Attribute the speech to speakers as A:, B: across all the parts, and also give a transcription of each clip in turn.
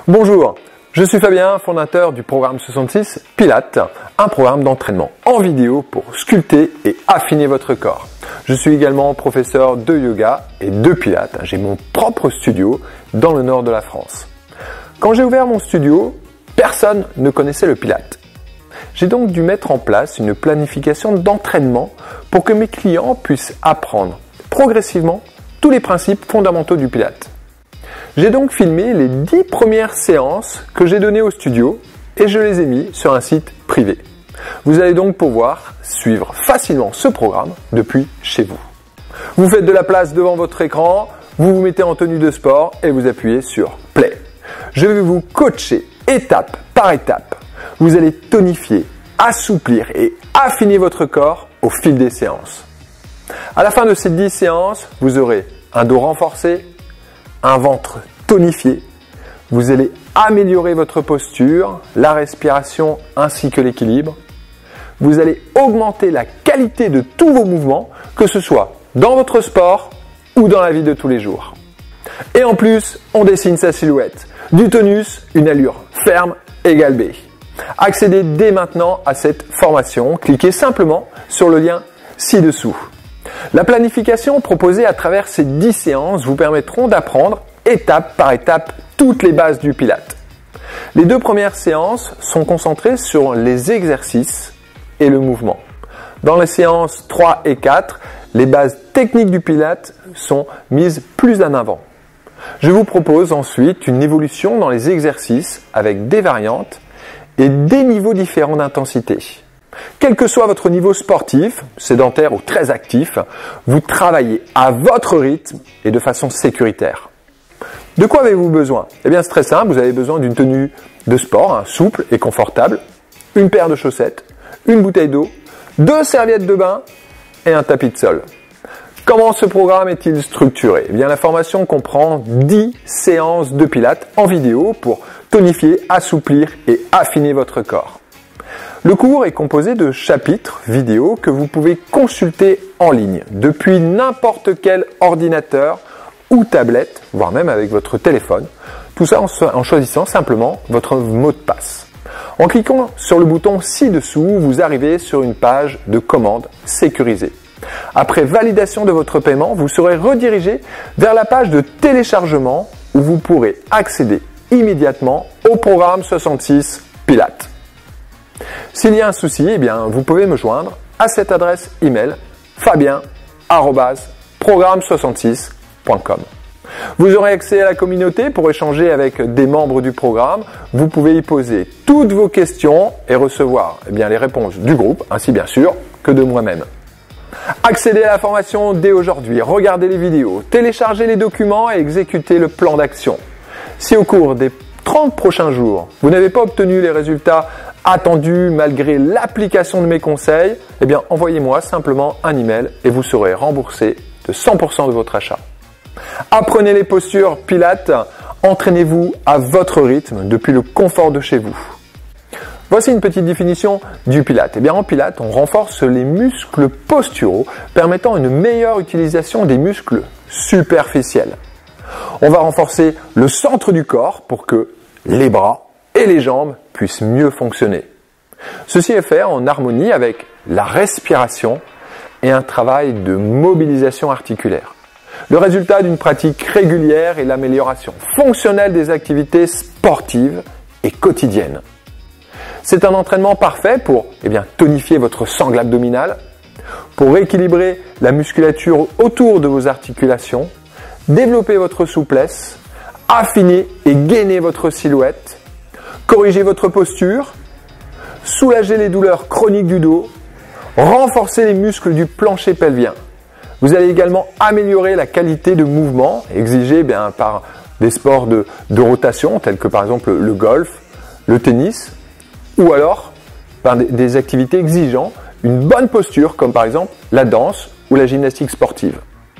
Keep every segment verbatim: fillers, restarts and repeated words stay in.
A: Bonjour, je suis Fabien, fondateur du programme soixante-six Pilates, un programme d'entraînement en vidéo pour sculpter et affiner votre corps. Je suis également professeur de yoga et de Pilates. J'ai mon propre studio dans le nord de la France. Quand j'ai ouvert mon studio, personne ne connaissait le Pilates. J'ai donc dû mettre en place une planification d'entraînement pour que mes clients puissent apprendre progressivement tous les principes fondamentaux du Pilates. J'ai donc filmé les dix premières séances que j'ai données au studio et je les ai mis sur un site privé. Vous allez donc pouvoir suivre facilement ce programme depuis chez vous. Vous faites de la place devant votre écran, vous vous mettez en tenue de sport et vous appuyez sur Play. Je vais vous coacher étape par étape. Vous allez tonifier, assouplir et affiner votre corps au fil des séances. À la fin de ces dix séances, vous aurez un dos renforcé, un ventre tonifié, vous allez améliorer votre posture, la respiration ainsi que l'équilibre. Vous allez augmenter la qualité de tous vos mouvements, que ce soit dans votre sport ou dans la vie de tous les jours. Et en plus, on dessine sa silhouette. Du tonus, une allure ferme et galbée. Accédez dès maintenant à cette formation. Cliquez simplement sur le lien ci-dessous. La planification proposée à travers ces dix séances vous permettront d'apprendre étape par étape toutes les bases du Pilates. Les deux premières séances sont concentrées sur les exercices et le mouvement. Dans les séances trois et quatre, les bases techniques du Pilates sont mises plus en avant. Je vous propose ensuite une évolution dans les exercices avec des variantes et des niveaux différents d'intensité. Quel que soit votre niveau sportif, sédentaire ou très actif, vous travaillez à votre rythme et de façon sécuritaire. De quoi avez-vous besoin? Eh bien, c'est très simple, vous avez besoin d'une tenue de sport, hein, souple et confortable, une paire de chaussettes, une bouteille d'eau, deux serviettes de bain et un tapis de sol. Comment ce programme est-il structuré? Eh bien, la formation comprend dix séances de Pilates en vidéo pour tonifier, assouplir et affiner votre corps. Le cours est composé de chapitres vidéo que vous pouvez consulter en ligne depuis n'importe quel ordinateur ou tablette, voire même avec votre téléphone. Tout ça en choisissant simplement votre mot de passe. En cliquant sur le bouton ci-dessous, vous arrivez sur une page de commande sécurisée. Après validation de votre paiement, vous serez redirigé vers la page de téléchargement où vous pourrez accéder immédiatement au programme soixante-six Pilates. S'il y a un souci, eh bien, vous pouvez me joindre à cette adresse email fabien arobase programme soixante-six point com. Vous aurez accès à la communauté pour échanger avec des membres du programme. Vous pouvez y poser toutes vos questions et recevoir eh bien, les réponses du groupe, ainsi bien sûr que de moi-même. Accédez à la formation dès aujourd'hui, regardez les vidéos, téléchargez les documents et exécutez le plan d'action. Si au cours des trente prochains jours, vous n'avez pas obtenu les résultats attendus malgré l'application de mes conseils, eh bien envoyez-moi simplement un email et vous serez remboursé de cent pour cent de votre achat. Apprenez les postures Pilates, entraînez-vous à votre rythme depuis le confort de chez vous. Voici une petite définition du Pilates. Eh bien, en Pilates, on renforce les muscles posturaux, permettant une meilleure utilisation des muscles superficiels. On va renforcer le centre du corps pour que les bras et les jambes puissent mieux fonctionner. Ceci est fait en harmonie avec la respiration et un travail de mobilisation articulaire. Le résultat d'une pratique régulière est l'amélioration fonctionnelle des activités sportives et quotidiennes. C'est un entraînement parfait pour eh bien, tonifier votre sangle abdominale, pour rééquilibrer la musculature autour de vos articulations, développer votre souplesse, affiner et gainer votre silhouette, corriger votre posture, soulager les douleurs chroniques du dos, renforcer les muscles du plancher pelvien. Vous allez également améliorer la qualité de mouvement exigée eh bien, par des sports de, de rotation tels que par exemple le golf, le tennis ou alors par des, des activités exigeant une bonne posture comme par exemple la danse ou la gymnastique sportive.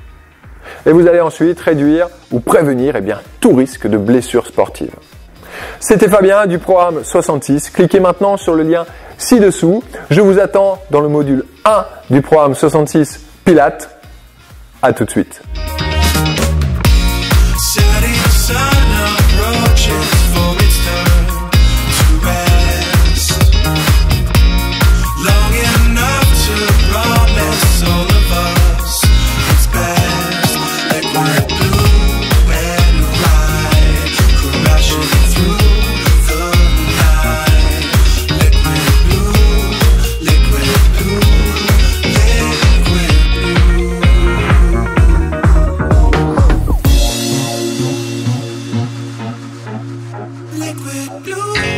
A: Et vous allez ensuite réduire ou prévenir eh bien, tout risque de blessure sportive. C'était Fabien du programme soixante-six. Cliquez maintenant sur le lien ci-dessous. Je vous attends dans le module un du programme soixante-six Pilates. À tout de suite. Setting the sun approaches for
B: liquid blue.